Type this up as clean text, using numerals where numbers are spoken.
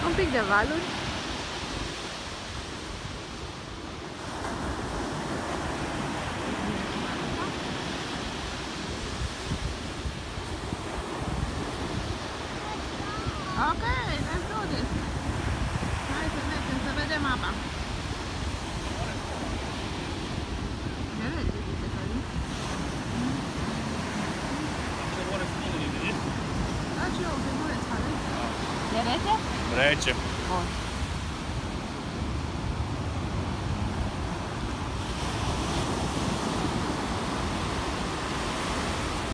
Un pic de valuri. Ok, let's do this. Hai să mergem să vedem apa. Da, și eu, filmuleț, care? E rece? Rece. Bun.